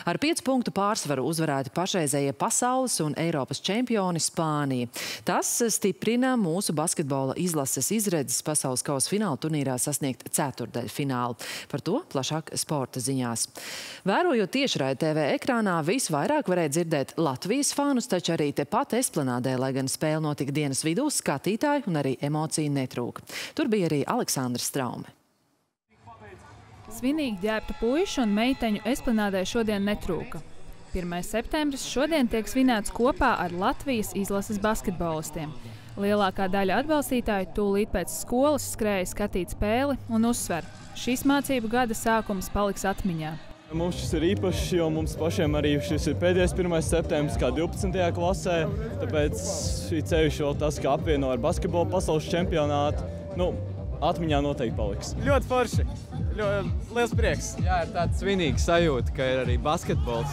Ar 5 punktu pārsvaru uzvarēti pašreizējie pasaules un Eiropas čempioni Spānija. Tas stiprina mūsu basketbola izlases izredzes pasaules kausa fināla turnīrā sasniegt ceturtdaļfinālu. Par to plašāk sporta ziņās. Vērojot tiešraidi TV ekrānā, visvairāk varēja dzirdēt Latvijas fānus, taču arī tepat Esplanādē, lai gan spēle notika dienas vidū, skatītāji un arī emociju netrūka. Tur bija arī Aleksandrs Straume. Svinīgi ģērbta puišu un meiteņu Esplanādē šodien netrūka. 1. septembris šodien tiek svinēts kopā ar Latvijas izlases basketbolistiem. Lielākā daļa atbalstītāju tūlīt pēc skolas skrēja skatīt spēli un uzsver. Šīs mācību gada sākums paliks atmiņā. Mums šis ir īpašs, jo mums pašiem arī šis ir pēdējais 1. septembris kā 12. klasē, tāpēc šī ceļš vēl tas, kā apvieno ar basketbolu pasaules čempionātu, atmiņā noteikti paliks. Ļoti forši, ļoti liels prieks. Jā, ir tāds svinīgs sajūta, ka ir arī basketbols.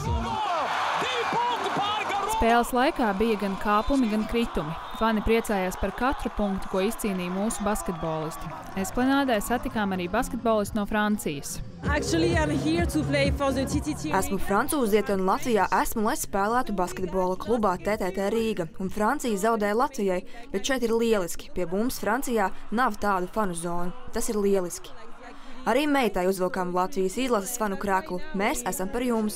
Spēles laikā bija gan kāpumi, gan kritumi. Fani priecājās par katru punktu, ko izcīnīja mūsu basketbolisti. Esplanādē satikām arī basketbolistu no Francijas. Esmu francūziete un Latvijā esmu, lai spēlētu basketbola klubā TTT Rīga. Un Francija zaudēja Latvijai, bet šeit ir lieliski. Pie mums Francijā nav tādu fanu zonu. Tas ir lieliski. Arī meitai uzvilkām Latvijas izlases fanu krāklu. Mēs esam par jums.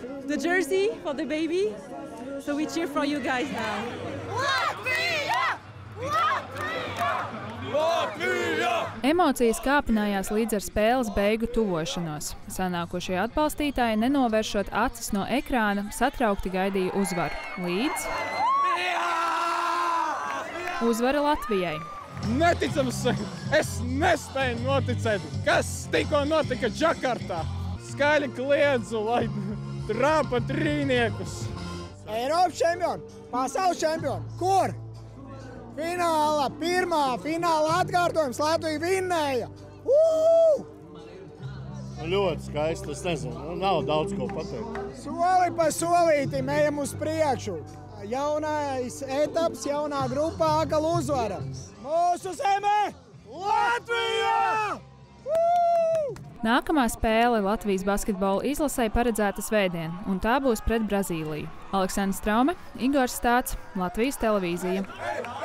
So we cheer for you guys now. Latvija! Latvija! Latvija! Emocijas kāpinājās līdz ar spēles beigu tuvošanos. Sanākošie atbalstītāji, nenovēršot acis no ekrāna, satraukti gaidīja uzvaru. Līdz uzvara Latvijai. Neticams, es nespēju noticēt, kas tikko notika Džakartā. Skaļi kliedzu, lai trāpa trīniekus. Eiropas čempioni, pasaules čempioni. Kur? Fināla, pirmā fināla atkārtojums Latvija vinnēja. Ļoti skaisti, es nezinu, nav daudz ko pateikt. Soli pa solītim ejam uz priekšu. Jaunais etaps, jaunā grupā, atkal uzvara. Mūsu zemē Latvija! Nākamā spēle Latvijas basketbola izlasē paredzēta svētdien, un tā būs pret Brazīliju. Aleksandrs Straume, Igors Stāts, Latvijas televīzija.